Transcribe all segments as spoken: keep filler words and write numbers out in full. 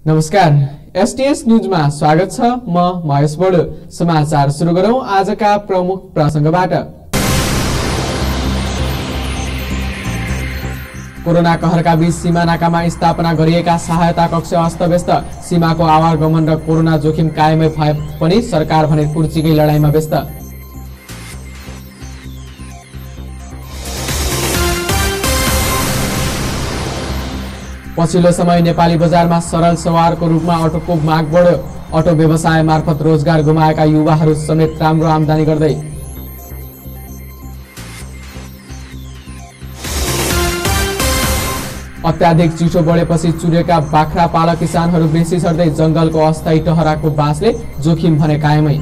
नमस्कार, एसटीएस न्यूजमा स्वागत छ। म महेश बडो। समाचार सुरु गरौं आजका प्रमुख प्रसंगबाट। कोरोना कहरका बीच सीमा नाकामा स्थापना गरिएका सहायता कक्ष अस्तव्यस्त। सीमाको आवागमन र कोरोना जोखिम कायमै भए पनि सरकार भने कुर्चीकै लडाईँमा व्यस्त। पछिल्लो समय नेपाली बजारमा सरल सवारको रूपमा अटोको माग बढ्यो। अटो व्यवसाय मार्फत रोजगार गुमाएका युवाहरू समेत राम्रो आम्दानी गर्दै। अत्याधिक चिसो बढेपछि चुरेका बाख्रा पालक किसानहरू बेसी सर्दै। जंगलको अस्थायी टहराको बाँसले जोखिम भने कायमै।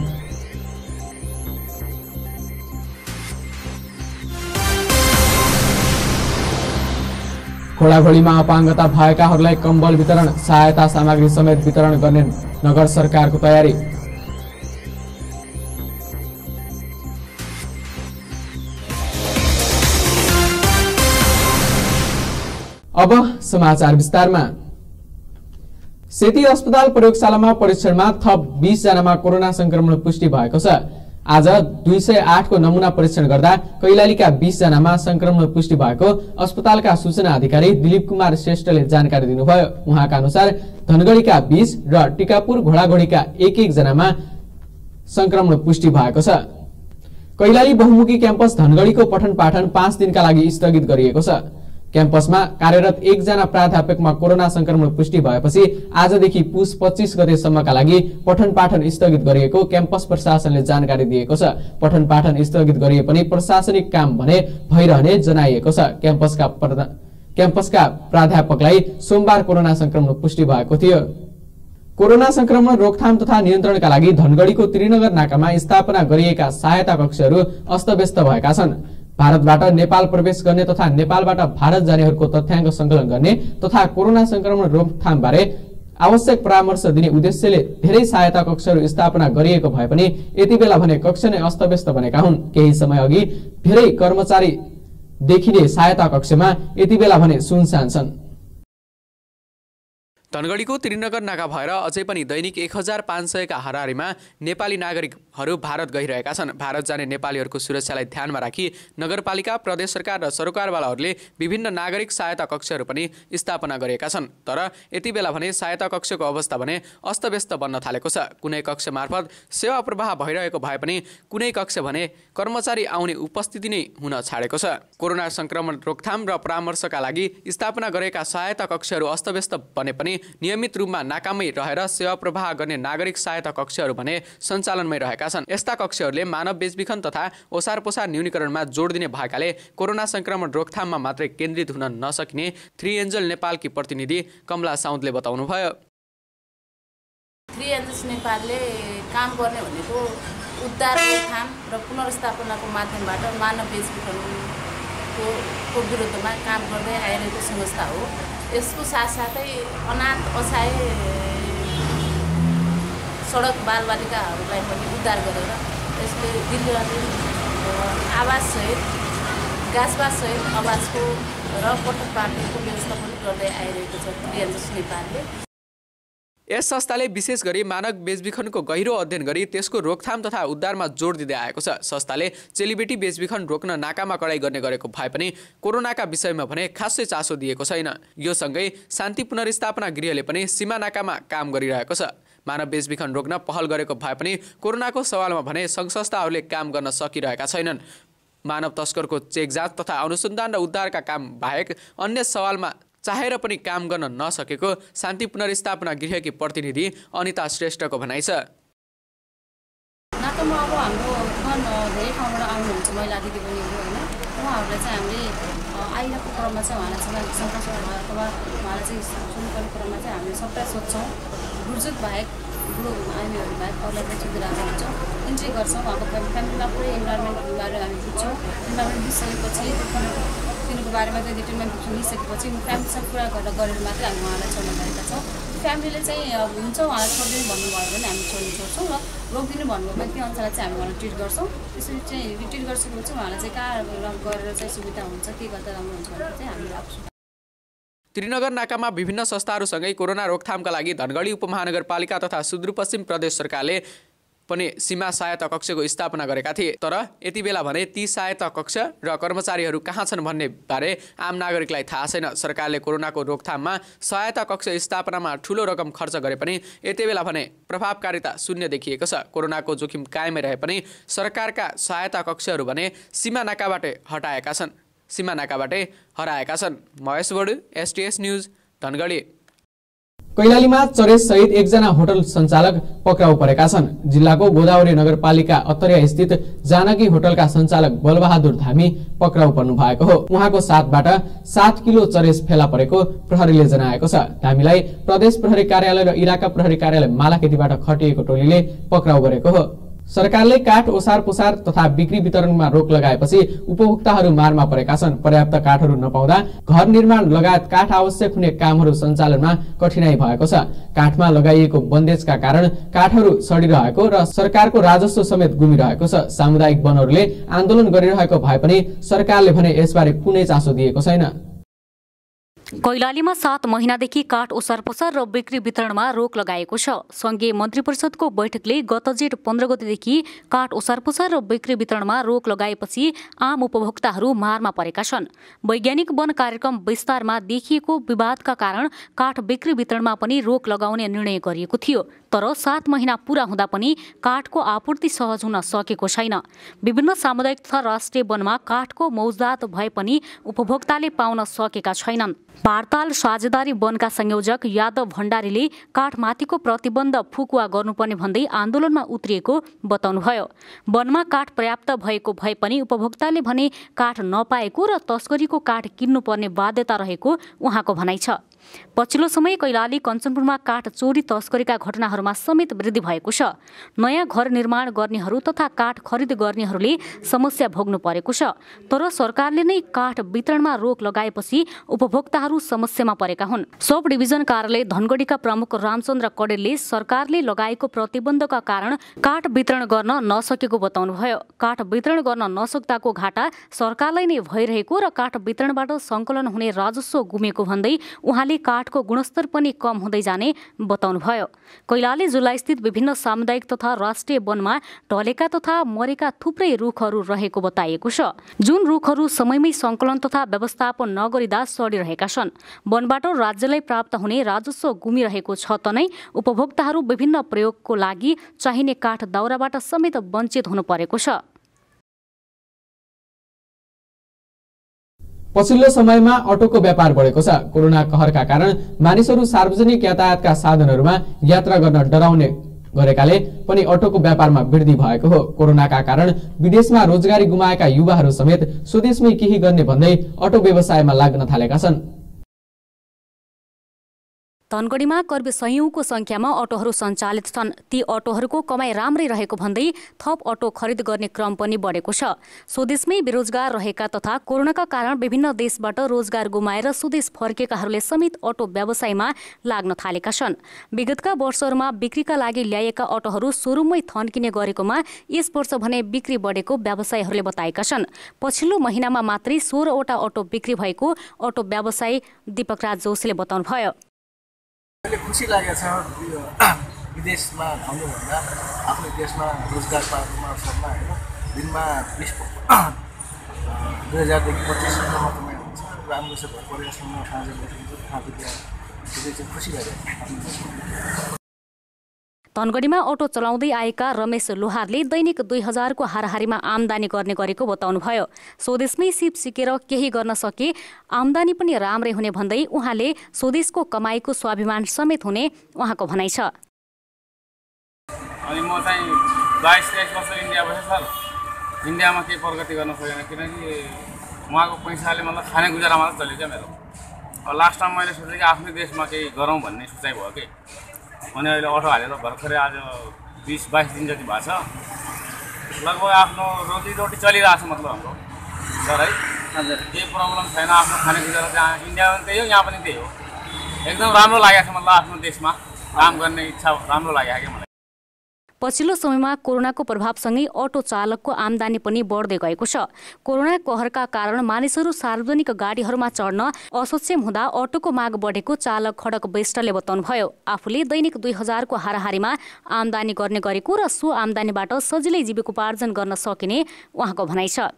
घोडाघोडीमा अपाङ्गता भएकाहरूलाई कम्बल वितरण, सहायता सामग्री समेत वितरण गर्ने नगर सरकारको तयारी। अब समाचार विस्तारमा। सेती अस्पताल प्रयोगशालामा परीक्षणमा थप बीस जनामा कोरोना संक्रमण पुष्टि भएको छ। आज दुई सय आठ को नमूना परीक्षण गर्दा कैलालीका बीस जनामा संक्रमण पुष्टि भएको अस्पतालका सूचना अधिकारी दिलीप कुमार श्रेष्ठले जानकारी दिनुभयो। उहाँका अनुसार धनगढीका बीस र टिकापुर घोडाघोडीका एक एक जनामा संक्रमण पुष्टि भएको छ। कैलाली बहुमुखी क्याम्पस धनगढीको पठन पाठन पाँच दिनका लागि स्थगित गरिएको छ। क्याम्पसमा कार्यरत एकजना प्राध्यापकमा कोरोना संक्रमण पुष्टि भएपछि आजदेखि पुस पच्चीस गतेसम्मका लागि पठन पाठन स्थगित गरिएको क्याम्पस प्रशासनले जानकारी दिएको छ। पठन पाठन स्थगित गरिए पनि प्रशासनिक काम भने भइरहने जनाइएको छ। क्याम्पसका क्याम्पसका प्राध्यापकलाई सोमबार कोरोना संक्रमण पुष्टि भएको थियो। कोरोना संक्रमण रोकथाम तथा नियन्त्रणका लागि धनगढीको त्रिनगर नाकामा स्थापना गरिएका सहायता कक्षहरू अस्तव्यस्त भएका छन्। भारतबाट नेपाल प्रवेश गर्ने तथा नेपालबाट भारत जानेहरूको तथ्याङ्क संकलन गर्ने तथा कोरोना संक्रमण रोकथाम बारे आवश्यक परामर्श दिने उद्देश्यले धेरै सहायता कक्षहरू स्थापना गरिएको भए पनि यति बेला भने कक्ष नै अस्तव्यस्त बनेका हुन्। केही समय अघि धेरै कर्मचारी देखिने सहायता कक्षमा यति बेला भने सुनसान छन्। धनगढीको त्रिनगर नाका भएर अझै पनि दैनिक एक हजार पाँच सयका हाराहारीमा नेपाली नागरिकहरू भारत गइरहेका छन्। भारत जाने नेपालीहरूको सुरक्षालाई ध्यानमा राखी नगरपालिका, प्रदेश सरकार र सरकारवालाहरूले विभिन्न नागरिक सहायता कक्षहरू पनि स्थापना गरेका छन्। तर यति बेला भने सहायता कक्षको अवस्था भने अस्तव्यस्त बन्न थालेको छ। कुनै कक्ष मार्फत सेवा प्रवाह भइरहेको भए पनि कुनै कक्ष भने कर्मचारी आउने उपस्थिति नै हुन छाडेको छ। कोरोना संक्रमण रोकथाम र परामर्शका लागि स्थापना गरेका सहायता कक्षहरू अस्तव्यस्त बने पनि नियमित रूपमा नाकामै रहेर सेवा प्रवाह गर्ने नागरिक सहायता कक्षहरू भने सञ्चालनमै रहेका छन्। यस्ता कक्षहरूले मानव बेचबिखन तथा ओसार पोसार न्यूनीकरणमा जोड दिने भएकाले कोरोना संक्रमण रोकथाममा मात्रै केन्द्रित हुन नसकिने थ्री एन्जल नेपालकी प्रतिनिधि कमला साउदले बताउनुभयो। थ्री एन्जल्स नेपालले काम गर्ने भनेको उद्धार, रोकथाम र पुनर्स्थापनाको माध्यमबाट मानव बेचबिखनको विरुद्धमा काम गर्दै आइरहेको संस्था हो। यसको साथसाथै अनाथ असहाय सडक बालबालिकाहरूलाई पनि उद्धार गरेर यसले दिनदिन आवाससहित गाछबाससहित आवासको र पठन पाठनको व्यवस्था पनि गर्दै आइरहेको छ थ्री एन्जल्स नेपालले। यस संस्थाले विशेष गरी मानव बेचबिखनको गहिरो अध्ययन गरी त्यसको रोकथाम तथा उद्धारमा जोड दिँदै आएको छ। संस्थाले चेलीबेटी बेचबिखन रोक्न नाकामा कडाई गर्ने गरेको भए पनि कोरोनाका विषयमा भने खासै चासो दिएको छैन। यो सँगै शान्ति पुनर्स्थापना गृहले पनि सीमा नाकामा काम गरिरहेको छ। मानव बेचबिखन रोक्न पहल गरेको भए पनि कोरोनाको सवालमा भने सङ्घ संस्थाहरूले काम गर्न सकिरहेका छैनन्। मानव तस्करको चेक जाँच तथा अनुसन्धान र उद्धारका काम बाहेक अन्य सवालमा चाहेर पनि काम गर्न नसकेको शान्ति पुनर्स्थापना गृहकी प्रतिनिधि अनिता श्रेष्ठको भनाइ छ। नाकामा अब हाम्रो घन धेरै ठाउँबाट आउनुहुन्छ महिला दिदीबहिनीहरू होइन, उहाँहरूलाई चाहिँ हामीले आइरहेको क्रममा चाहिँ उहाँलाई चाहिँ शङ्का अथवा उहाँलाई चाहिँ सुन्नुपर्ने क्रममा चाहिँ हामीले सबै सोध्छौँ। बुजुर्ग बाहेक बुढो आमीहरू बाहेक अरूलाई पनि सुधिरहेको हुन्छौँ, इन्ट्री गर्छौँ। उहाँको फ्यामिलीमा पुरै इन्भाइरोमेन्टको बारे हामी बुझ्छौँ। इन्भाइरोमेन्ट बुझिसकेपछि तिनीहरूको बारेमा चाहिँ डिटेलमेन्ट लिइसकेपछि फ्यामिलीसँग कुरा गरेर गरेर मात्रै हामी उहाँलाई छोड्न गएका छौँ। फ्यामिलीले चाहिँ हुन्छ उहाँलाई छोडिदिनु भन्नुभयो भने हामी छोड्नु छोड्छौँ र रोकिदिनु भन्नुभयो भने त्यो अनुसारलाई चाहिँ हामी उहाँलाई ट्रिट गर्छौँ। त्यसरी चाहिँ ट्रिट गरिसकेपछि उहाँलाई चाहिँ कहाँ गरेर चाहिँ सुविधा हुन्छ, के गर्दा राम्रो हुन्छ भनेर चाहिँ हामी राख्छौँ। त्रिनगर नाकामा विभिन्न संस्थाहरूसँगै कोरोना रोकथामका लागि धनगढी उपमहानगरपालिका तथा सुदूरपश्चिम प्रदेश सरकारले पनि सीमा सहायता कक्षको स्थापना गरेका थिए। तर यति बेला भने ती सहायता कक्ष र कर्मचारीहरू कहाँ छन् भन्ने बारे आम नागरिकलाई थाहा छैन। सरकारले कोरोनाको रोकथाममा सहायता कक्ष स्थापनामा ठूलो रकम खर्च गरे पनि यति बेला भने प्रभावकारिता शून्य देखिएको छ। कोरोनाको जोखिम कायमै रहे पनि सरकारका सहायता कक्षहरू भने सीमा नाकाबाटै हटाएका छन् सीमा नाकाबाटै हराएका छन्। महेश बडु, एसटीएस न्यूज, धनगढी। कैलालीमा चरेस सहित एकजना होटल सञ्चालक पक्राउ परेका छन्। जिल्लाको गोदावरी नगरपालिका अत्तरिया स्थित जानकी होटलका सञ्चालक बलबहादुर धामी पक्राउ पर्नु भएको हो। उहाँको साथबाट सात किलो चरेस फेला परेको प्रहरीले जनाएको छ। धामीलाई प्रदेश प्रहरी कार्यालय र इलाका प्रहरी कार्यालय मालाखेतीबाट खटिएको टोलीले पक्राउ गरेको हो। सरकारले काठ ओसार पोसार तथा बिक्री वितरणमा रोक लगाएपछि उपभोक्ताहरू मारमा परेका छन्। पर्याप्त काठहरू नपाउँदा घर निर्माण लगायत काठ आवश्यक हुने कामहरू सञ्चालनमा कठिनाई भएको छ। काठमा लगाइएको बन्देजका कारण काठहरू सडिरहेको र सरकारको राजस्व समेत गुमिरहेको छ। सामुदायिक वनहरूले आन्दोलन गरिरहेको भए पनि सरकारले भने यसबारे कुनै चासो दिएको छैन। कैलालीमा सात महिनादेखि काठ ओसार पसार र बिक्री वितरणमा रोक लगाएको छ। संघीय मन्त्री परिषदको बैठकले गत जेठ पन्ध्र गतेदेखि काठ ओसार पसार र बिक्री वितरणमा रोक लगाएपछि आम उपभोक्ताहरू मारमा परेका छन्। वैज्ञानिक वन कार्यक्रम विस्तारमा देखिएको विवादका कारण काठ बिक्री वितरणमा पनि रोक लगाउने निर्णय गरिएको थियो। तर सात महिना पूरा हुँदा पनि काठको आपूर्ति सहज हुन सकेको छैन। विभिन्न सामुदायिक तथा राष्ट्रिय वनमा काठको मौजदात भए पनि उपभोक्ताले पाउन सकेका छैनन्। पारताल साझेदारी वनका संयोजक यादव भण्डारीले काठमाथिको प्रतिबन्ध फुकुवा गर्नुपर्ने भन्दै आन्दोलनमा उत्रिएको बताउनुभयो। वनमा काठ पर्याप्त भएको भए पनि उपभोक्ताले भने काठ नपाएको र तस्करीको काठ किन्नुपर्ने बाध्यता रहेको उहाँको भनाइ छ। पछिल्लो समय कैलाली कञ्चनपुरमा काठ चोरी तस्करीका घटनाहरूमा समेत वृद्धि भएको छ। नयाँ घर निर्माण गर्नेहरू तथा काठ खरिद गर्नेहरूले समस्या भोग्नु परेको छ। तर सरकारले नै काठ वितरणमा रोक लगाएपछि उपभोक्ताहरू समस्यामा परेका हुन्। सब डिभिजन कार्यालय धनगढीका प्रमुख रामचन्द्र कडेलले सरकारले लगाएको प्रतिबन्धका कारण काठ वितरण गर्न नसकेको बताउनुभयो। काठ वितरण गर्न नसक्दाको घाटा सरकारलाई नै भइरहेको र काठ वितरणबाट सङ्कलन हुने राजस्व गुमेको भन्दै उहाँले काठको गुणस्तर पनि कम हुँदै जाने बताउनुभयो। कैलाली जिल्ला स्थित विभिन्न सामुदायिक तथा राष्ट्रिय वनमा ढलेका तथा मरेका थुप्रै रुखहरू रहेको बताइएको छ, जुन रुखहरू समयमै सङ्कलन तथा व्यवस्थापन नगरिँदा सडिरहेका छन्। वनबाट राज्यलाई प्राप्त हुने राजस्व गुमिरहेको छ त नै उपभोक्ताहरू विभिन्न प्रयोगको लागि चाहिने काठ दाउराबाट समेत वञ्चित हुनु परेको छ। पछिल्लो समयमा अटोको व्यापार बढेको छ। कोरोना कहरका कारण मानिसहरू सार्वजनिक यातायातका साधनहरूमा यात्रा गर्न डराउने गरेकाले पनि अटोको व्यापारमा वृद्धि भएको हो। कोरोनाका कारण विदेशमा रोजगारी गुमाएका युवाहरू समेत स्वदेशमै केही गर्ने भन्दै अटो व्यवसायमा लाग्न थालेका छन्। धनगढीमा करिब सयौंको संख्यामा अटोहरू सञ्चालित छन्। ती अटोहरूको कमाई राम्रै रहेको भन्दै थप अटो खरिद गर्ने क्रम पनि बढेको छ। स्वदेशमै बेरोजगार रहेका तथा कोरोनाका कारण विभिन्न देशबाट रोजगार गुमाएर स्वदेश फर्केकाहरूले समेत अटो व्यवसायमा लाग्न थालेका छन्। विगतका वर्षहरूमा बिक्रीका लागि ल्याएका अटोहरू सोरुममै थन्किने गरेकोमा यस वर्ष भने बिक्री बढेको व्यवसायीहरूले बताएका छन्। पछिल्लो महिनामा मात्रै सोह्रवटा अटो बिक्री भएको अटो व्यवसायी दीपक राज जोशीले बताउनुभयो। अहिले खुसी लागेको छ विदेशमा आउनुभन्दा आफ्नो देशमा रोजगार पाएकोमा अवसरमा होइन दिनमा बिस दुई हजारदेखि पच्चिससम्म कमाइ हुन्छ। राम्रो छ परिवारसँग खाजा बसिन्छ खाजा त्यो चाहिँ खुसी लागेको। धनगढीमा अटो चलाउँदै आएका रमेश लोहारले दैनिक दुई हजारको हाराहारीमा आमदानी गर्ने गरेको बताउनुभयो। स्वदेशमै सिप सिकेर केही गर्न सके आमदानी पनि राम्रै हुने भन्दै उहाँले स्वदेशको कमाईको स्वाभिमान समेत हुने उहाँको भनाइ छ। अनि म चाहिँ बाइस तेइस वर्ष इन्डिया बसेँ सर। इन्डियामा केही प्रगति गर्न सकेन किनकि उहाँको पैसाले मतलब खाने गुजारा मात्र चल्यो क्या मेरो। अब लास्ट टाइम मैले सोचेँ कि आफ्नै देशमा केही गरौँ भन्ने सोचाइ भयो कि अनि अहिले अटो हालेर भर्खरै आज बिस बाइस दिन जति भएको छ। लगभग आफ्नो रोजी रोटी चलिरहेको छ मतलब हाम्रो सर है। हजुर केही प्रब्लम छैन। आफ्नो खाने गुजारा चाहिँ इन्डियामा पनि त्यही हो यहाँ पनि त्यही हो। एकदम राम्रो लागेको छ मतलब आफ्नो देशमा काम गर्ने इच्छा राम्रो लागेको क्या मलाई। पछिल्लो समयमा कोरोनाको प्रभावसँगै अटो चालकको आमदानी पनि बढ्दै गएको छ। कोरोना कहरका कारण मानिसहरू सार्वजनिक गाडीहरूमा चढ्न असक्षम हुँदा अटोको माग बढेको चालक खडक बेष्टले बताउनुभयो। आफूले दैनिक दुई हजारको हाराहारीमा आमदानी गर्ने गरेको र सो आमदानीबाट सजिलै जीविकोपार्जन गर्न सकिने उहाँको भनाइ छ।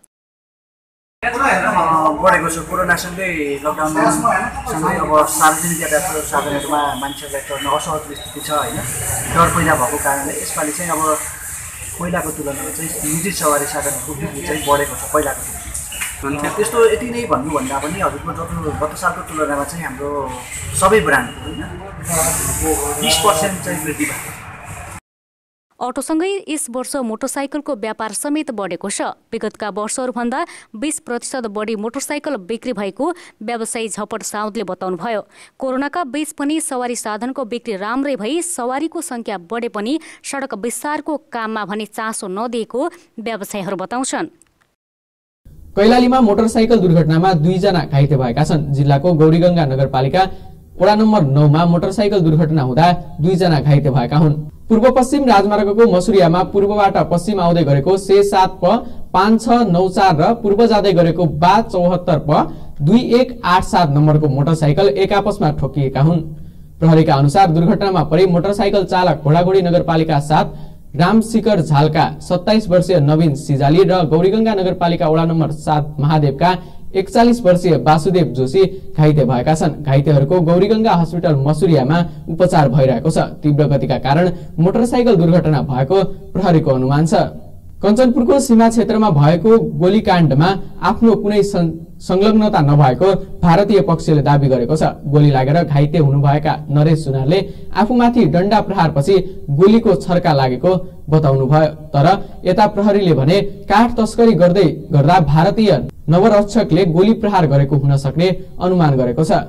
बढेको छ। कोरोनासँगै लकडाउनसँगै अब सार्वजनिक यातायात साधनहरूमा मान्छेहरूलाई चढ्न असहज स्थिति छ होइन, डर पैदा भएको कारणले यसपालि चाहिँ अब पहिलाको तुलनामा चाहिँ निजी सवारी साधनहरूको बिक्री चाहिँ बढेको छ पहिलाको तुलनामा। त्यस्तो यति नै भन्नुभन्दा पनि हजुरको जति गत सालको तुलनामा चाहिँ हाम्रो सबै ब्रान्ड होइन बिस पर्सेन्ट चाहिँ वृद्धि भएको। अटोसँगै यस वर्ष मोटरसाइकलको व्यापार समेत बढेको छ। विगतका वर्षहरूभन्दा बीस प्रतिशत बढी मोटरसाइकल बिक्री भएको व्यवसायी झपट साउदले बताउनुभयो। कोरोनाका बीच पनि सवारी साधनको बिक्री राम्रै भई सवारीको संख्या बढे पनि सडक विस्तारको काममा भने चासो नदिएको व्यवसायीहरू बताउँछन्। कैलालीमा मोटरसाइकल दुर्घटनामा दुईजना घाइते भएका छन्। जिल्लाको गौरीगंगा नगरपालिका वडा नम्बर नौमा मोटरसाइकल दुर्घटना हुँदा दुईजना घाइते भएका हुन्। पूर्व पश्चिम राजमार्गको मसुरियामा पूर्वबाट पश्चिम आउँदै गरेको से सात प पाँच छ नौ चार र पूर्व जाँदै गरेको बा चौहत्तर प दुई एक आठ सात नम्बरको मोटरसाइकल एक आपसमा ठोकिएका हुन्। प्रहरीका अनुसार दुर्घटनामा परि मोटरसाइकल चालक घोडाघोडी नगरपालिका सात रामशिखर झालका सत्ताइस वर्षीय नवीन सिजाली र गौरीगंगा नगरपालिका वडा नम्बर सात महादेवका एकचालिस वर्षीय वासुदेव जोशी घाइते भएका छन्। घाइतेहरूको गौरीगंगा हस्पिटल मसुरियामा उपचार भइरहेको छ। तीव्र गतिका कारण मोटरसाइकल दुर्घटना भएको प्रहरीको अनुमान छ। कञ्चनपुरको सीमा क्षेत्रमा भएको गोलीकाण्डमा आफ्नो कुनै संलग्नता नभएको भारतीय पक्षले दाबी गरेको छ। गोली लागेर घाइते हुनुभएका नरेश सुनारले आफूमाथि डण्डा प्रहारपछि गोलीको छर्का लागेको बताउनुभयो। तर यता प्रहरीले भने काठ तस्करी गर्दै गर्दा भारतीय नवरक्षकले गोली प्रहार गरेको हुन सक्ने अनुमान गरेको छ।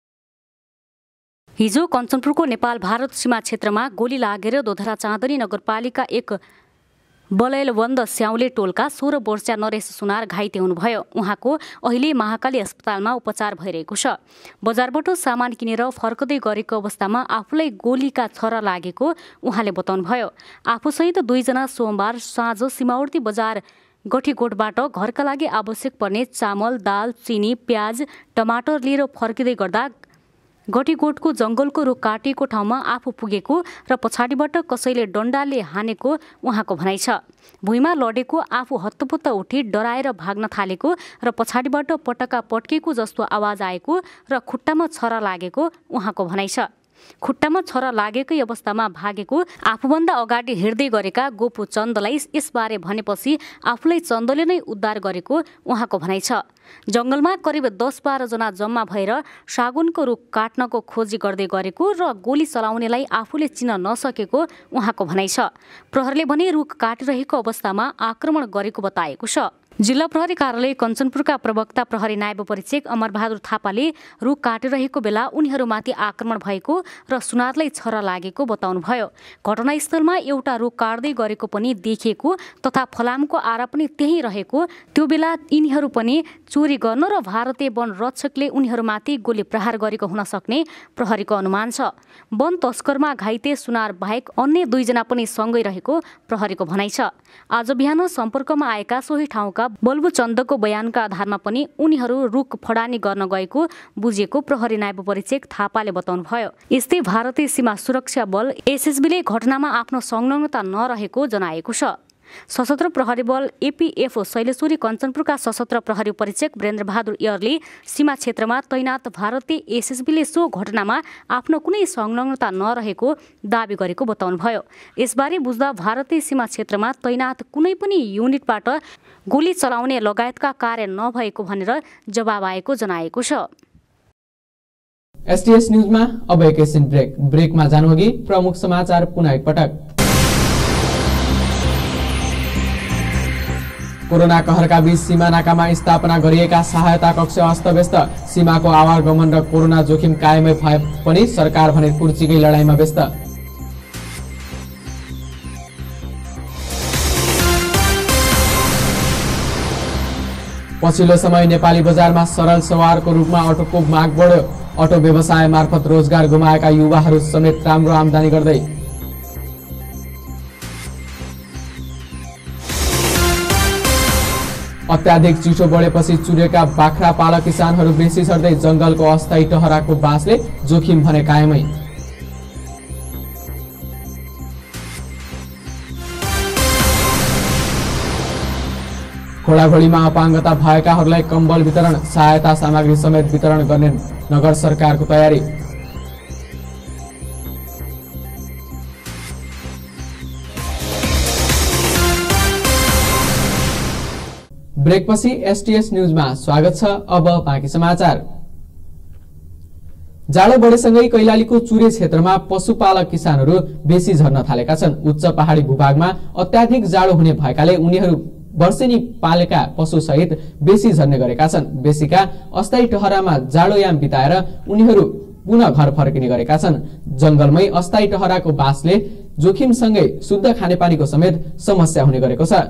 हिजो कञ्चनपुरको नेपाल भारत सीमा क्षेत्रमा गोली लागेर दोधरा चाँदनी नगरपालिका एक बलैलबन्द स्याउले टोलका सोह्र वर्षीय नरेश सुनार घाइते हुनुभयो। उहाँको अहिले महाकाली अस्पतालमा उपचार भइरहेको छ। बजारबाट सामान किनेर फर्कदै गरेको अवस्थामा आफूलाई गोलीका छरा लागेको उहाँले बताउनुभयो। आफूसहित दुईजना सोमबार साँझ सीमावर्ती बजार गठीकोटबाट घरका लागि आवश्यक पर्ने चामल, दाल, चिनी, प्याज, टमाटर लिएर फर्किँदै गर्दा गठीकोटको जंगलको रुख काटिएको ठाउँमा आफू पुगेको र पछाडिबाट कसैले डण्डाले हानेको उहाँको भनाइ छ। भुइँमा लडेको आफू हत्तपुत्त उठी डराएर भाग्न थालेको र पछाडिबाट पटका पट्केको जस्तो आवाज आएको र खुट्टामा छरा लागेको उहाँको भनाइ छ। खुट्टामा छरा लागेकै अवस्थामा भागेको आफूभन्दा अगाडि हिँड्दै गरेका गोपु चन्दलाई यसबारे भनेपछि आफूलाई चन्दले नै उद्धार गरेको उहाँको भनाइ छ। जंगलमा करिब दस बाह्र जना जम्मा भएर सागुनको रुख काट्नको खोजी गर्दै गरेको र गोली चलाउनेलाई आफूले चिन्न नसकेको उहाँको भनाइ छ। प्रहरीले भने रुख काटिरहेको अवस्थामा आक्रमण गरेको बताएको छ। जिल्ला प्रहरी कार्यालय कञ्चनपुरका प्रवक्ता प्रहरी नायब परीक्षक अमरबहादुर थापाले रुख काटिरहेको बेला उनीहरूमाथि आक्रमण भएको र सुनारलाई छरा लागेको बताउनुभयो। घटनास्थलमा एउटा रुख काट्दै गरेको पनि देखिएको तथा फलामको आरा पनि त्यही रहेको, त्यो बेला यिनीहरू पनि चोरी गर्न र भारतीय वन रक्षकले उनीहरूमाथि गोली प्रहार गरेको हुन सक्ने प्रहरीको अनुमान छ। वन तस्करमा घाइते सुनार बाहेक अन्य दुईजना पनि सँगै रहेको प्रहरीको भनाइ छ। आज बिहान सम्पर्कमा आएका सोही ठाउँका बल्बु चन्दको बयानका आधारमा पनि उनीहरू रुख फडानी गर्न गएको बुझिएको प्रहरी नायब परीक्षक थापाले बताउनुभयो। यस्तै भारतीय सीमा सुरक्षा बल एसएसबीले घटनामा आफ्नो संलग्नता नरहेको जनाएको छ। सशस्त्र प्रहरी बल एपीएफओ शैलेश्वरी कञ्चनपुरका सशस्त्र प्रहरी परीक्षक वीरेन्द्र बहादुर यरले सीमा क्षेत्रमा तैनात भारतीय एसएसबीले सो घटनामा आफ्नो कुनै संलग्नता नरहेको दावी गरेको बताउनुभयो। यसबारे बुझ्दा भारतीय सीमा क्षेत्रमा तैनात कुनै पनि युनिटबाट गोली चलाउने लगायतका कार्य नभएको भनेर जवाब आएको जनाएको छ। एसटीएस न्यूजमा अब एकैछिन ब्रेक ब्रेकमा जानुअघि प्रमुख समाचार पुनः एकपटक। कोरोना कहरका बीच सीमा नाकामा स्थापना गरिएका सहायता कक्ष अस्तव्यस्त। सीमाको आवागमन र कोरोना जोखिम कायमै भए पनि सरकार भने कुर्चीकै लडाईँमा व्यस्त। पछिल्लो समय नेपाली बजारमा सरल सवारको रूपमा अटोको माग बढ्यो। अटो व्यवसाय मार्फत रोजगार गुमाएका युवाहरू समेत राम्रो आमदानी गर्दै। अत्याधिक चिसो बढेपछि चुरेका बाख्रा पालक किसानहरू बेसी सर्दै जंगलको अस्थायी टहराको बासले जोखिम भने कायमै। खोलाखोलीमा अपाङ्गता भएकाहरूलाई कम्बल वितरण सहायता सामग्री समेत वितरण गर्ने नगर सरकारको तयारी। ब्रेकपछि एसटीएस न्यूजमा स्वागत छ। अब बाँकी समाचार। जाडो बढेसँगै कैलालीको चुरे क्षेत्रमा पशुपालक किसानहरू बेसी झर्न थालेका छन्। उच्च पहाडी भूभागमा अत्याधिक जाडो हुने भएकाले उनीहरू वर्षेनी पालेका पशु सहित बेसी झर्ने गरेका छन्। बेसीका अस्थायी टहरामा जाडोयाम बिताएर उनीहरू पुनः घर फर्किने गरेका छन्। जंगलमै अस्थायी टहराको बासले जोखिमसँगै शुद्ध खानेपानीको समेत समस्या हुने गरेको छ।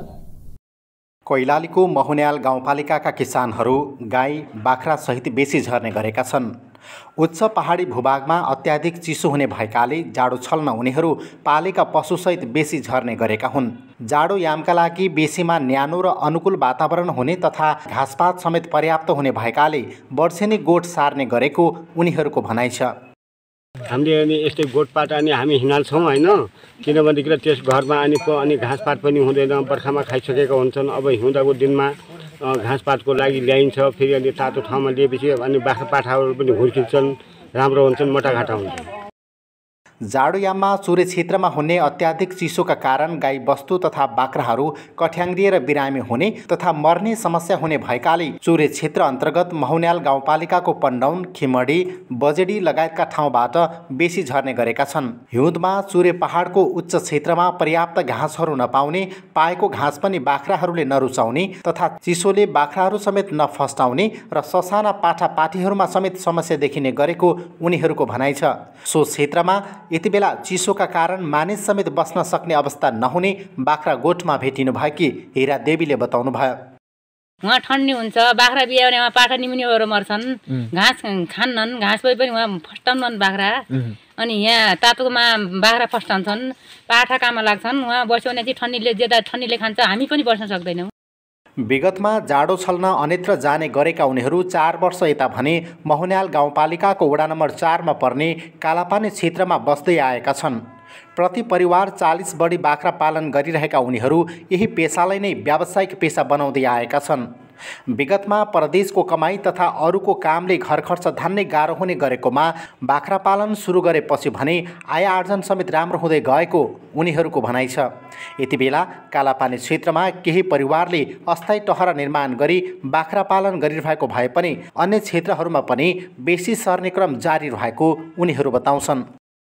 कैलालीको महुन्याल गाउँपालिकाका किसानहरू गाई बाख्रा सहित बेसी झर्ने गरेका छन्। उच्च पहाडी भूभागमा अत्याधिक चिसो हुने भएकाले जाडो छल्न उनीहरू पालेका पशुसहित बेसी झर्ने गरेका हुन्। जाडो यामका लागि बेसीमा न्यानो र अनुकूल वातावरण हुने तथा घाँसपात समेत पर्याप्त हुने भएकाले वर्षेनी गोठ सार्ने गरेको उनीहरूको भनाइ छ। हामीले अनि यस्तै गोठपात अनि हामी हिँड्छौँ होइन, किनभनेदेखि त्यस घरमा अनि अनि घाँसपात पनि हुँदैन, बर्खामा खाइसकेका हुन्छन्। अब हिउँदको दिनमा घाँसपातको लागि ल्याइन्छ, फेरि अनि तातो ठाउँमा लिएपछि अनि बाख्रा पाठाहरू पनि हुर्किन्छन्, राम्रो हुन्छन्, मोटाघाटा हुन्छन्। जाडोयाममा चुरे क्षेत्रमा हुने अत्याधिक चिसोका कारण गाई बस्तु तथा बाख्राहरू कठ्याङ्ग्रिएर बिरामी हुने तथा मर्ने समस्या हुने भएकाले चुरे क्षेत्र अन्तर्गत महुन्याल गाउँपालिकाको पण्डौन, खिमडी, बजेडी लगायतका ठाउँबाट बेसी झर्ने गरेका छन्। हिउँदमा चुरे पहाडको उच्च क्षेत्रमा पर्याप्त घाँसहरू नपाउने, पाएको घाँस पनि बाख्राहरूले नरुचाउने तथा चिसोले बाख्राहरू समेत नफस्टाउने र ससाना पाठापाठीहरूमा समेत समस्या देखिने गरेको उनीहरूको भनाइ छ। सो क्षेत्रमा यति बेला चिसोका कारण मानिस समेत बस्न सक्ने अवस्था नहुने बाख्रा गोठमा भेटिनु भएकी हिरा देवीले बताउनु भयो। वहाँ ठन्डी हुन्छ, बाख्रा बिहाउने वहाँ पाठा निमुनिहरू मर्छन्, घाँस खान्नन्, घाँस भए पनि वहाँ फस्टाउँछन् बाख्रा। अनि यहाँ तातोमा बाख्रा फस्टाउँछन्, पाठा काममा लाग्छन्। वहाँ बस्यो भने चाहिँ ठन्डीले ज्यादा ठन्डीले खान्छ, हामी पनि बस्न सक्दैनौँ। विगतमा जाडो छल्न अन्यत्र जाने गरेका उनीहरू चार वर्ष यता भने महुन्याल गाउँपालिकाको वडा नम्बर चारमा पर्ने कालापानी क्षेत्रमा बस्दै आएका छन्। प्रति परिवार चालीस बढी बाख्रा पालन गरिरहेका उनीहरू यही पेसालाई नै व्यावसायिक पेसा बनाउँदै आएका छन्। विगतमा परदेशको कमाई तथा अरूको कामले घर खर्च धान्नै गाह्रो हुने गरेकोमा बाख्रा पालन सुरु गरेपछि भने आय आर्जन समेत राम्रो हुँदै गएको उनीहरूको भनाइ छ। यति बेला कालापानी क्षेत्रमा केही परिवारले अस्थायी टहरा निर्माण गरी बाख्रा पालन गरिरहेको भए पनि अन्य क्षेत्रहरूमा पनि बेसी सर्ने क्रम जारी रहेको उनीहरू बताउँछन्।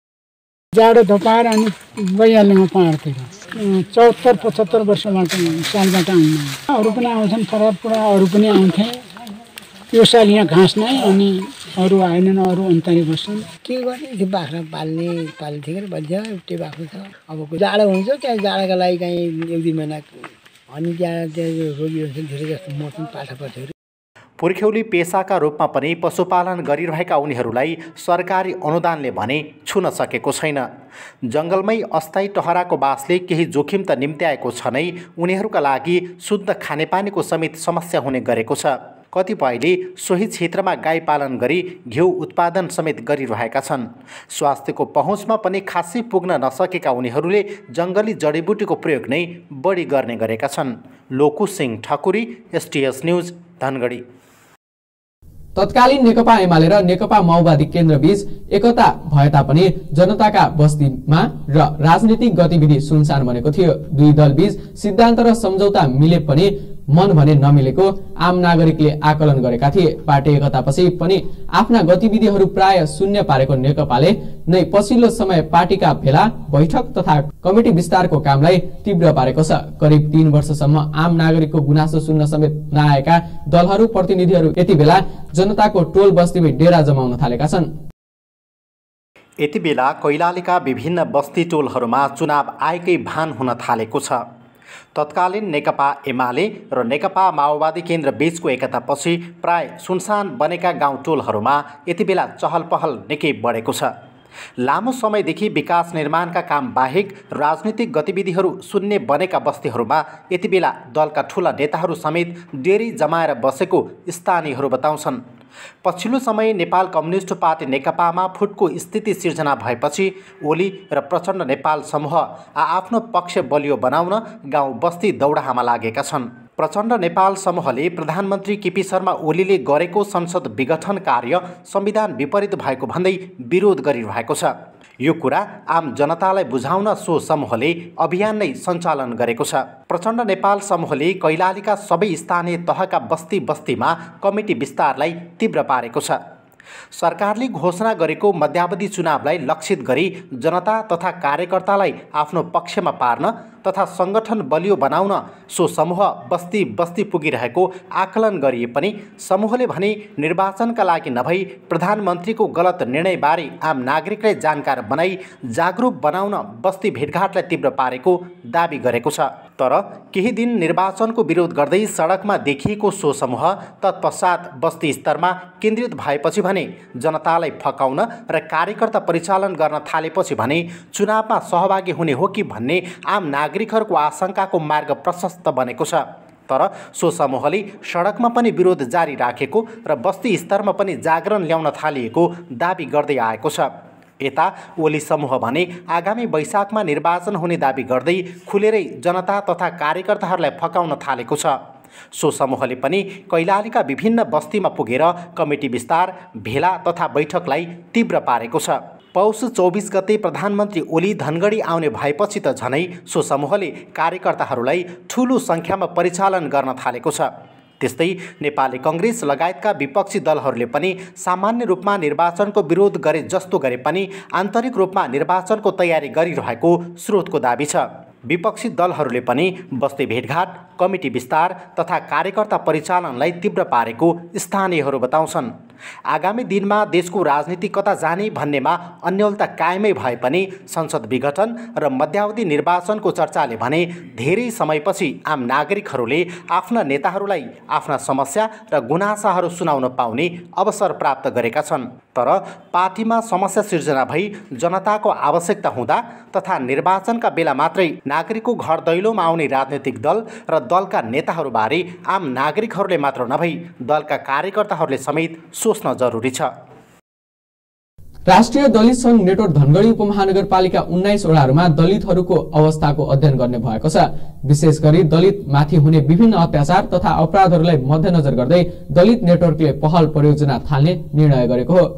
जाडो धपाएर अनि गइहाल्ने पहाडतिर चौहत्तर पचहत्तर वर्षबाट सालबाट आउनु अरू पनि आउँछन्, फरकपुरा अरू पनि आउँथे। यो साल यहाँ घाँस नै अनि अरू आएनन्, अरू अन्तरी बस्छन्। के गर्ने त्यो बाख्रा पाल्ने पाल्ने ठिकै भन्छ, त्यो बाख्रा छ। अब जाडो हुन्छ, त्यहाँ जाडोका लागि कहीँ एक दुई महिना अनि त्यहाँ त्यहाँ रोगी हुन्छन्, धेरै जस्तो मर्छन् पाठापाठीहरू। पुर्ख्यौली पेसाका रूपमा पनि पशुपालन गरिरहेका उनीहरूलाई सरकारी अनुदानले भने छुन सकेको छैन। जङ्गलमै अस्थायी टहराको बासले केही जोखिम त निम्त्याएको छ नै, उनीहरूका लागि शुद्ध खानेपानीको समेत समस्या हुने गरेको छ। कतिपयले सोही क्षेत्रमा गाई पालन गरी घिउ उत्पादन समेत गरिरहेका छन्। स्वास्थ्यको पहुँचमा पनि खासै पुग्न नसकेका उनीहरूले जङ्गली जडीबुटीको प्रयोग नै बढी गर्ने गरेका छन्। Loku Singh Thakuri, STS news, Dhangadhi. तत्कालीन नेकपा एमाले र नेकपा माओवादी केन्द्र बीच एकता भए तापनि जनताका बस्तीमा र राजनीतिक गतिविधि सुनसान बनेको थियो। दुई दल बीच सिद्धान्त र सम्झौता मिले पनि मन भने नमिलेको आम नागरिकले आकलन गरेका थिए। पार्टी एकतापछि पनि आफ्ना गतिविधिहरू प्राय शून्य पारेको नेकपाले नै पछिल्लो समय पार्टीका भेला बैठक तथा कमिटी विस्तारको कामलाई तीव्र पारेको छ। करिब तीन वर्षसम्म आम नागरिकको गुनासो सुन्न समेत नआएका दलहरू प्रतिनिधिहरू यति बेला जनताको टोल बस्तीमै डेरा जमाउन थालेका छन्। यति बेला कैलालीका विभिन्न बस्ती टोलहरूमा चुनाव आएकै भान हुन थालेको छ। तत्कालीन नेकपा एमाले र नेकपा माओवादी केन्द्र बीचको एकतापछि प्राय सुनसान बनेका गाउँ टोलहरूमा यति बेला चहल पहल निकै बढेको छ। लामो समयदेखि विकास निर्माणका काम बाहेक राजनीतिक गतिविधिहरू शून्य बनेका बस्तीहरूमा यति बेला दलका ठूला नेताहरू समेत डेरी जमाएर बसेको स्थानीयहरू बताउँछन्। पछिल्लो समय नेपाल कम्युनिस्ट पार्टी नेकपामा फुटको स्थिति सिर्जना भएपछि ओली र प्रचण्ड नेपाल समूह आआफ्नो पक्ष बलियो बनाउन गाउँ बस्ती दौडाहामा लागेका छन्। प्रचण्ड नेपाल समूहले प्रधानमन्त्री केपी शर्मा ओलीले गरेको संसद विघटन कार्य संविधान विपरीत भएको भन्दै विरोध गरिरहेको छ। यो कुरा आम जनतालाई बुझाउन सो समूहले अभियान नै सञ्चालन गरेको छ। प्रचण्ड नेपाल समूहले कैलालीका सबै स्थानीय तहका बस्ती बस्तीमा कमिटी विस्तारलाई तीव्र पारेको छ। सरकारले घोषणा गरेको मध्यावधि चुनावलाई लक्षित गरी जनता तथा कार्यकर्तालाई आफ्नो पक्षमा पार्न तथा संगठन बलियो बनाउन सो समूह बस्ती बस्ती पुगिरहेको आकलन गरिए पनि समूहले भने निर्वाचनका लागि नभई प्रधानमन्त्रीको गलत निर्णयबारे आम नागरिकलाई जानकार बनाई जागरुक बनाउन बस्ती भेटघाटलाई तीव्र पारेको दाबी गरेको छ। तर केही दिन निर्वाचनको विरोध गर्दै सडकमा देखिएको सो समूह तत्पश्चात बस्ती स्तरमा केन्द्रित भएपछि भने जनतालाई फकाउन र कार्यकर्ता परिचालन गर्न थालेपछि भने चुनावमा सहभागी हुने हो कि भन्ने आम नागरिकहरूको आशंकाको मार्ग प्रशस्त बनेको छ। तर सो समूहले सडकमा पनि विरोध जारी राखेको र बस्ती स्तरमा पनि जागरण ल्याउन थालिएको दाबी गर्दै आएको छ। यता ओली समूह भने आगामी वैशाखमा निर्वाचन हुने दाबी गर्दै खुलेरै जनता तथा कार्यकर्ताहरूलाई फकाउन थालेको छ। सो समूहले पनि कैलालीका विभिन्न बस्तीमा पुगेर कमिटी विस्तार, भेला तथा बैठकलाई तीव्र पारेको छ। पौष चौबिस गते प्रधानमन्त्री ओली धनगढी आउने भएपछि त झनै सो समूहले कार्यकर्ताहरूलाई ठूलो सङ्ख्यामा परिचालन गर्न थालेको छ। त्यस्तै नेपाली कांग्रेस लगायतका विपक्षी दलहरूले पनि सामान्य रूपमा निर्वाचनको विरोध गरे जस्तो गरे पनि आन्तरिक रूपमा निर्वाचनको तयारी गरिरहेको स्रोतको दाबी छ। विपक्षी दलहरूले पनि बस्ती भेटघाट, कमिटी विस्तार तथा कार्यकर्ता परिचालनलाई तीव्र पारेको स्थानीयहरू बताउँछन्। आगामी दिनमा देशको राजनीति कता जाने भन्नेमा अन्योलता कायमै भए पनि संसद विघटन र मध्यावधि निर्वाचनको चर्चाले भने धेरै समयपछि आम नागरिकहरूले आफ्ना नेताहरूलाई आफ्ना समस्या र गुनासाहरू सुनाउन पाउने अवसर प्राप्त गरेका छन्। तर पार्टीमा समस्या सिर्जना भई जनताको आवश्यकता हुँदा तथा निर्वाचनका बेला मात्रै नागरिकको घर दैलोमा आउने राजनीतिक दल र दलका नेताहरूबारे आम नागरिकहरूले मात्र नभई दलका कार्यकर्ताहरूले समेत सोच्न जरुरी छ। राष्ट्रिय दलित सङ्घ नेटवर्क धनगढी उपमहानगरपालिका उन्नाइस वडाहरूमा दलितहरूको अवस्थाको अध्ययन गर्ने भएको छ। विशेष गरी दलित माथि हुने विभिन्न अत्याचार तथा अपराधहरूलाई मध्यनजर गर्दै दलित नेटवर्कले पहल परियोजना थाल्ने निर्णय गरेको हो।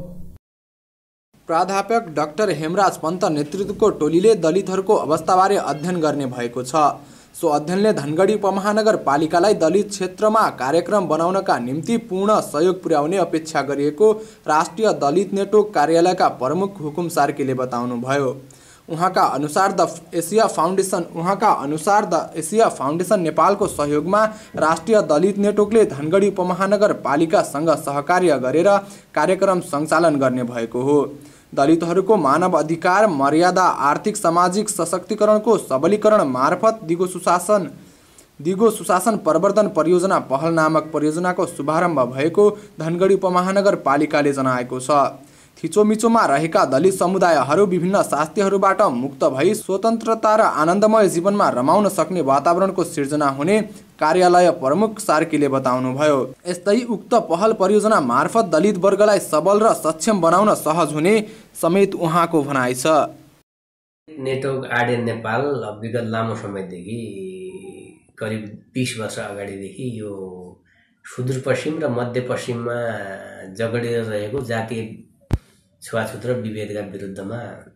प्राध्यापक डाक्टर हेमराज पन्त नेतृत्वको टोलीले दलितहरूको अवस्थाबारे अध्ययन गर्ने भएको छ। सो अध्ययनले धनगढी उपमहानगरपालिकालाई दलित क्षेत्रमा कार्यक्रम बनाउनका निम्ति पूर्ण सहयोग पुर्याउने अपेक्षा गरिएको राष्ट्रिय दलित नेटवर्क कार्यालयका प्रमुख हुकुम सार्कीले बताउनुभयो। उहाँका अनुसार द एसिया फाउन्डेसन उहाँका अनुसार द एसिया फाउन्डेसन नेपालको सहयोगमा राष्ट्रिय दलित नेटवर्कले धनगढी उपमहानगरपालिकासँग सहकार्य गरेर कार्यक्रम सञ्चालन गर्ने भएको हो। दलितहरूको मानव अधिकार, मर्यादा, आर्थिक सामाजिक सशक्तिकरणको सबलीकरण मार्फत दिगो सुशासन दिगो सुशासन प्रवर्धन परियोजना पहल नामक परियोजनाको शुभारम्भ भएको धनगढी उपमहानगरपालिकाले जनाएको छ। थिचोमिचोमा रहेका दलित समुदायहरू विभिन्न शास्तिहरूबाट मुक्त भई स्वतन्त्रता र आनन्दमय जीवनमा रमाउन सक्ने वातावरणको सिर्जना हुने कार्यालय प्रमुख सार्कीले बताउनुभयो। यस्तै उक्त पहल परियोजना मार्फत दलित वर्गलाई सबल र सक्षम बनाउन सहज हुने समेत उहाँको भनाइ छ। नेटवर्क आरडिएन नेपाल विगत लामो समयदेखि करिब बीस वर्ष अगाडिदेखि यो सुदूरपश्चिम र मध्यपश्चिममा जगडेर रहेको जातीय छुवाछुत र विभेदका विरुद्धमा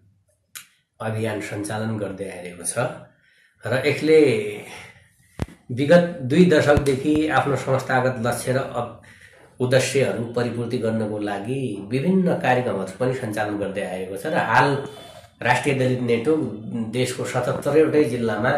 अभियान सञ्चालन गर्दै आएको छ र यसले विगत दुई दशकदेखि आफ्नो संस्थागत लक्ष्य र उद्देश्यहरू परिपूर्ति गर्नको लागि विभिन्न कार्यक्रमहरू पनि सञ्चालन गर्दै आएको छ र हाल राष्ट्रिय दलित नेटवर्क देशको सतहत्तरवटै जिल्लामा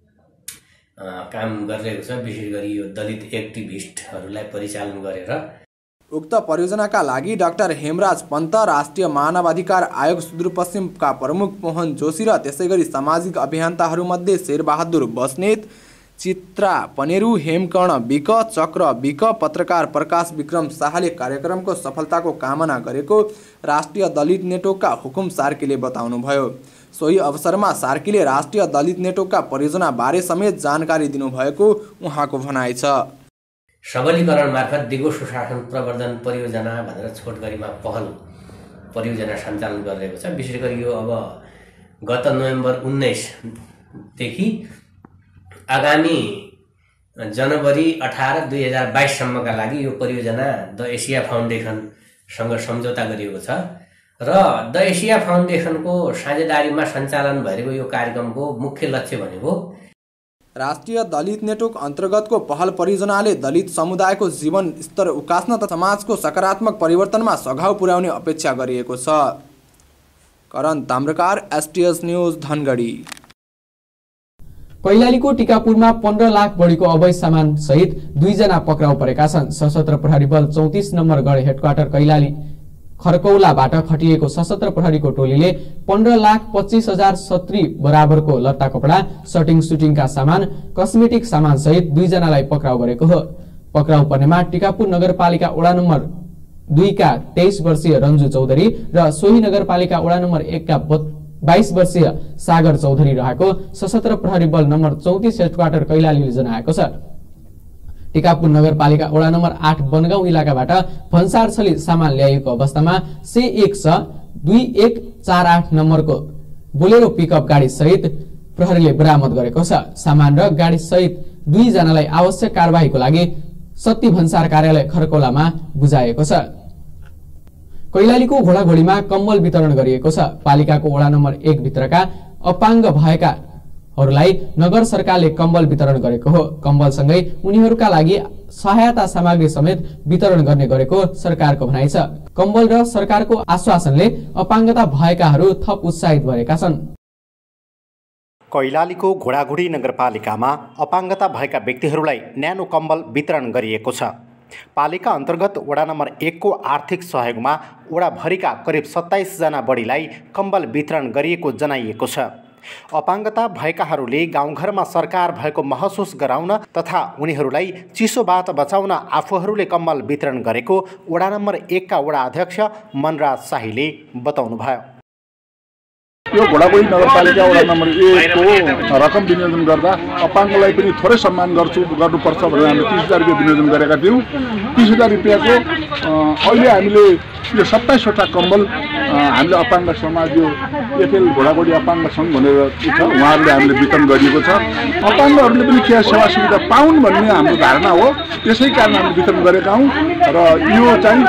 काम गरिरहेको छ। विशेष गरी यो दलित एक्टिभिस्टहरूलाई परिचालन गरेर उक्त परियोजनाका लागि डाक्टर हेमराज पन्त, राष्ट्रिय मानवाधिकार आयोग सुदूरपश्चिमका प्रमुख मोहन जोशी र त्यसैगरी सामाजिक अभियन्ताहरूमध्ये शेरबहादुर बस्नेत, चित्रा पनेरू, हेमकर्ण बिक, चक्र बिक, पत्रकार प्रकाश विक्रम शाहले कार्यक्रमको सफलताको कामना गरेको राष्ट्रिय दलित नेटवर्कका हुकुम सार्कीले बताउनुभयो। सोही अवसरमा सार्कीले राष्ट्रिय दलित नेटवर्कका परियोजना बारे समेत जानकारी दिनुभएको उहाँको भनाइ छ। सबलीकरण मार्फत दिगो सुशासन प्रवर्धन परियोजना भनेर छोटकरीमा पहल परियोजना सञ्चालन गरिरहेको छ। विशेष गरी यो अब गत नोभेम्बर उन्नाइसदेखि आगामी जनवरी अठार दुई हजार बाइससम्मका लागि यो परियोजना द एसिया फाउन्डेसनसँग सम्झौता गरिएको छ र द एसिया फाउन्डेसनको साझेदारीमा सञ्चालन भएको यो कार्यक्रमको मुख्य लक्ष्य भनेको राष्ट्रिय दलित नेटवर्क अन्तर्गतको पहल परियोजनाले दलित समुदायको जीवन स्तर उकास्न तथा समाजको सकारात्मक परिवर्तनमा सघाउ पुर्याउने अपेक्षा गरिएको छ। Karan Tamrakar, STS news, Dhangadhi. कैलालीको टिकापुरमा पन्ध्र लाख बढीको अवैध सामान सहित दुईजना पक्राउ परेका छन्। सशस्त्र प्रहरी बल चौतिस नम्बर गढ हेडक्वार्टर कैलाली खरकौलाबाट खटिएको सशस्त्र प्रहरीको टोलीले पन्ध्र लाख पच्चीस हजार सत्री बराबरको लत्ता कपडा, सटिङ सुटिङका सामान, कस्मेटिक सामान सहित दुईजनालाई पक्राउ गरेको हो। पक्राउ पर्नेमा टिकापुर नगरपालिका वडा नम्बर दुई का तेइस वर्षीय रञ्जु चौधरी र सोही नगरपालिका वडा नम्बर एक का बाइस वर्षीय सागर चौधरी रहेको सशस्त्र प्रहरी बल नम्बर चौतिस हेडक्वार्टर कैलालीले जनाएको छ। टिकापुर नगरपालिका वडा नम्बर आठ बनगाउँ इलाकाबाट भन्सार छली सामान ल्याइएको अवस्थामा से एक स दुई एक चार आठ नम्बरको बोलेरो पिकअप गाडी सहित प्रहरीले बरामद गरेको छ। सामान र गाडी सहित दुईजनालाई आवश्यक कारबाहीको लागि सत्ती भन्सार कार्यालय खरकौलामा बुझाएको छ। कैलालीको घोडाघोडीमा कम्बल वितरण गरिएको छ। पालिकाको वडा नम्बर एक भित्रका अपाङ्ग भएका हरूलाई नगर सरकारले कम्बल वितरण गरेको हो। कम्बलसँगै उनीहरूका लागि सहायता सामग्री समेत वितरण गर्ने गरेको सरकारको भनाइ छ। कम्बल र सरकारको आश्वासनले अपाङ्गता भएकाहरू थप उत्साहित भएका छन्। कैलालीको घोडाघोडी नगरपालिकामा अपाङ्गता भएका व्यक्तिहरूलाई न्यानो कम्बल वितरण गरिएको छ। पालिका अन्तर्गत वडा नम्बर एक को आर्थिक सहयोगमा वडाभरिका करिब सत्ताइस जना बढीलाई कम्बल वितरण गरिएको जनाइएको छ। अपाङ्गता भएकाहरूले गाउँघरमा सरकार भएको महसुस गराउन तथा उनीहरूलाई चिसोबाट बचाउन आफूहरूले कम्बल वितरण गरेको वडा नम्बर एक का वडा अध्यक्ष मनराज शाहीले बताउनुभयो। यो घोडाघोडी नगरपालिका वडा नम्बर एक को रकम विनियोजन गर्दा अपाङ्गलाई पनि थोरै सम्मान गर्छु गर्नुपर्छ भनेर हामीले तीस हजार रुपियाँ विनियोजन गरेका थियौँ। तीस हजार रुपियाँको अहिले हामीले यो सत्ताइसवटा कम्बल हामीले अपाङ्ग समाज यो एफएल घोडाघोडी अपाङ्ग सङ्घ भनेर छ उहाँहरूले हामीले वितरण गरिएको छ। अपाङ्गहरूले पनि के सेवा सुविधा पाउन् भन्ने हाम्रो धारणा हो, त्यसै कारण हामीले वितरण गरेका हौँ र यो चाहिँ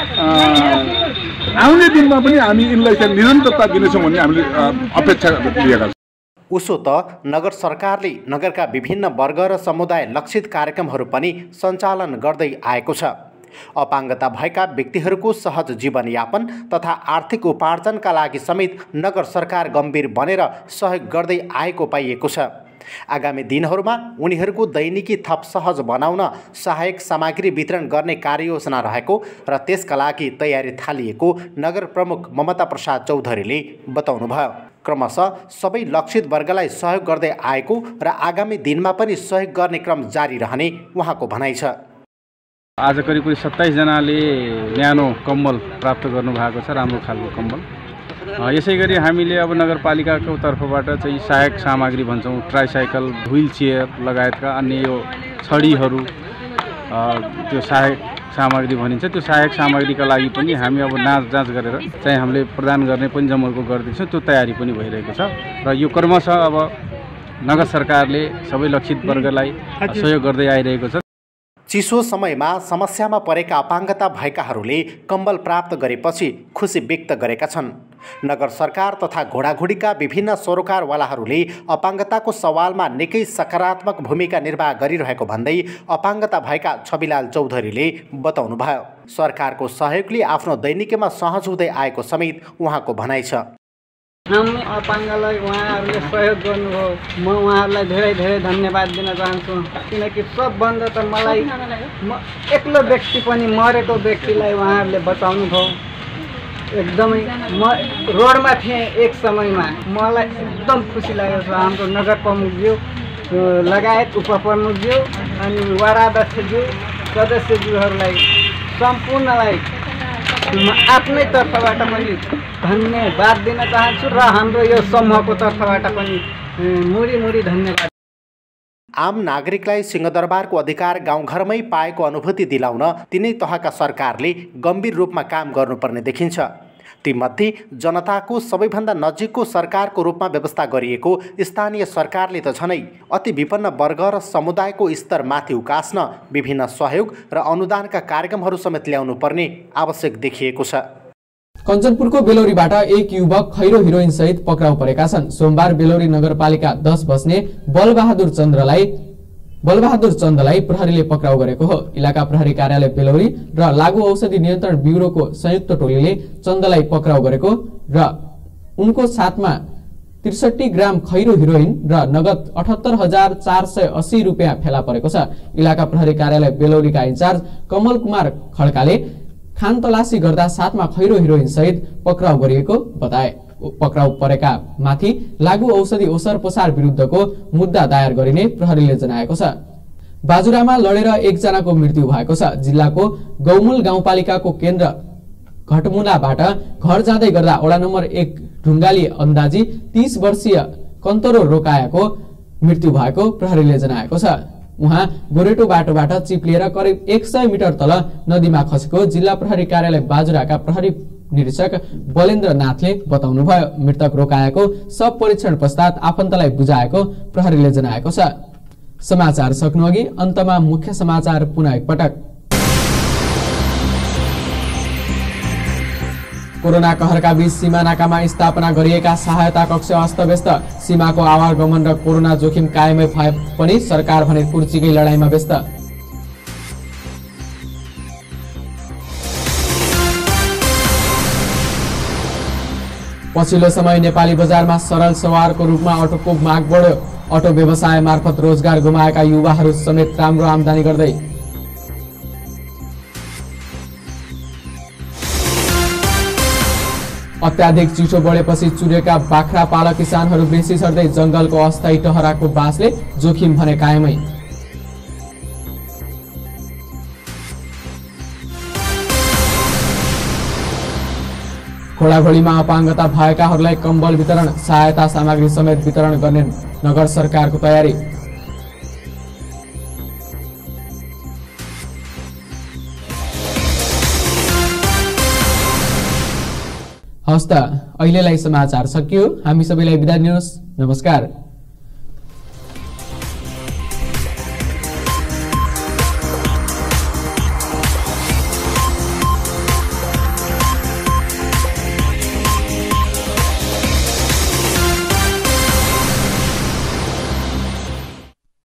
आउने दिनमा पनि हामी यिनलाई चाहिँ निरन्तरता दिनेछौँ भन्ने हामीले अपेक्षा लिएका छौँ। उसो त नगर सरकारले नगरका विभिन्न वर्ग र समुदाय लक्षित कार्यक्रमहरू पनि सञ्चालन गर्दै आएको छ। अपाङ्गता भएका व्यक्तिहरूको सहज जीवनयापन तथा आर्थिक उपार्जनका लागि समेत नगर सरकार गम्भीर बनेर सहयोग गर्दै आएको पाइएको छ। आगामी दिनहरूमा उनीहरूको दैनिकी थप सहज बनाउन सहायक सामग्री वितरण गर्ने कार्ययोजना रहेको र त्यसका लागि तयारी थालिएको नगर प्रमुख ममता प्रसाद चौधरीले बताउनुभयो। क्रमशः सबै लक्षित वर्गलाई सहयोग गर्दै आएको र आगामी दिनमा पनि सहयोग गर्ने क्रम जारी रहने उहाँको भनाइ छ। आज करिब करिब सत्ताइसजनाले न्यानो कम्बल प्राप्त गर्नुभएको छ, राम्रो खालको कम्बल। यसै गरी हामीले अब नगरपालिकाको तर्फबाट चाहिँ सहायक सामग्री भन्छौँ, ट्राइसाइकल, व्हिल चेयर लगायतका अन्य यो छडीहरू त्यो सहायक सामग्री भनिन्छ, त्यो सहायक सामग्रीका लागि पनि हामी अब नाच जाँच गरेर चाहिँ हामीले प्रदान गर्ने पनि जमर्को गर्दैछौँ। त्यो तयारी पनि भइरहेको छ र यो क्रमशः अब नगर सरकारले सबै लक्षित वर्गलाई सहयोग गर्दै आइरहेको छ। चिसो समयमा समस्यामा परेका अपाङ्गता भएकाहरूले कम्बल प्राप्त गरेपछि खुसी व्यक्त गरेका छन्। नगर सरकार तथा घोडाघोडीका विभिन्न सरोकारवालाहरूले अपाङ्गताको सवालमा निकै सकारात्मक भूमिका निर्वाह गरिरहेको भन्दै अपाङ्गता भएका छविलाल चौधरीले बताउनुभयो। सरकारको सहयोगले आफ्नो दैनिकीमा सहज हुँदै आएको समेत उहाँको भनाइ छ। हम अपाङ्गलाई उहाँहरूले सहयोग गर्नुभयो, म उहाँहरूलाई धेरै धेरै धन्यवाद दिन चाहन्छु। किनकि सबभन्दा त मलाई म एक्लो व्यक्ति पनि मरेको व्यक्तिलाई उहाँहरूले बचाउनु भयो। एकदमै म रोडमा थिएँ एक समयमा, मलाई एकदम खुसी लागेको छ। हाम्रो नगर प्रमुखज्यू लगायत उपप्रमुखज्यू अनि वडाध्यक्षज्यू सदस्यज्यूहरूलाई सम्पूर्णलाई म आफ्नै तर्फबाट पनि धन्यवाद दिन चाहन्छु र हाम्रो यो समूहको तर्फबाट पनि मुडी मुडी धन्यवाद। आम नागरिकलाई सिंहदरबारको अधिकार गाउँघरमै पाएको अनुभूति दिलाउन तिनै तहका सरकारले गम्भीर रूपमा काम गर्नुपर्ने देखिन्छ। तीमध्ये जनताको सबैभन्दा नजिकको सरकारको रूपमा व्यवस्था गरिएको स्थानीय सरकारले त झनै अति विपन्न वर्ग र समुदायको स्तर माथि उकास्न विभिन्न सहयोग र अनुदानका कार्यक्रमहरू समेत ल्याउनु पर्ने आवश्यक देखिएको छ। कञ्चनपुरको बेलौरीबाट एक युवक खैरो हिरोइन सहित पक्राउ परेका छन्। सोमबार बेलौरी नगरपालिका दस बस्ने बलबहादुर चन्द्रलाई बलबहादुर चन्दलाई प्रहरीले पक्राउ गरेको हो। इलाका प्रहरी कार्यालय बेलौरी र लागू औषधि नियन्त्रण ब्युरोको संयुक्त टोलीले चन्दलाई पक्राउ गरेको र उनको साथमा त्रिसठी ग्राम खैरो हिरोइन र नगद अठहत्तर हजार चार सय अस्सी रुपियाँ फेला परेको छ। इलाका प्रहरी कार्यालय बेलौरीका इन्चार्ज कमल कुमार खड्काले खान तलासी गर्दा साथमा खैरो हिरोइन सहित पक्राउ गरिएको बताए। पक्राउ परेका माथि लागू औषधि ओसर पसार विरुद्धको मुद्दा दायर गरिने प्रहरीले जनाएको छ। बाजुरामा लडेर एकजनाको मृत्यु भएको छ। जिल्लाको गौमूल गाउँपालिकाको केन्द्र घटमुनाबाट घर जाँदै गर्दा वडा नम्बर एक ढुङ्गाली अन्दाजी तीस वर्षीय कन्तरो रोकायाको मृत्यु भएको प्रहरीले जनाएको छ। उहाँ गोरेटो बाटोबाट चिप्लिएर करिब एक सय मिटर तल नदीमा खसेको जिल्ला प्रहरी कार्यालय बाजुराका प्रहरी निरीक्षक बलेन्द्र नाथले बताउनुभयो। मृतक रोकाएको सब परीक्षण पश्चात आफन्तलाई बुझाएको प्रहरीले जनाएको छ। समाचार सक्नुअघि अन्तमा मुख्य समाचार पुनः एकपटक। कोरोना कहरका बीच सीमा नाकामा स्थापना गरिएका सहायता कक्ष अस्तव्यस्त। सीमाको आवागमन र कोरोना जोखिम कायमै भए पनि सरकार भने कुर्चीकै लडाईँमा व्यस्त। पछिल्लो समय नेपाली बजारमा सरल सवारको रूपमा अटोको माग बढ्यो। अटो व्यवसाय मार्फत रोजगार गुमाएका युवाहरू समेत राम्रो आमदानी गर्दै। अत्याधिक चिसो बढेपछि चुरेका बाख्रा पालक किसानहरू बेसी सर्दै जंगलको अस्थायी टहराको बाँसले जोखिम भने कायमै। खोलाखोलीमा अपाङ्गता भएकाहरूलाई कम्बल वितरण, सहायता सामग्री समेत वितरण गर्ने नगर सरकारको तयारी। हवस् त अहिलेलाई समाचार सकियो। हामी सबैलाई बिदा दिनुहोस्। नमस्कार।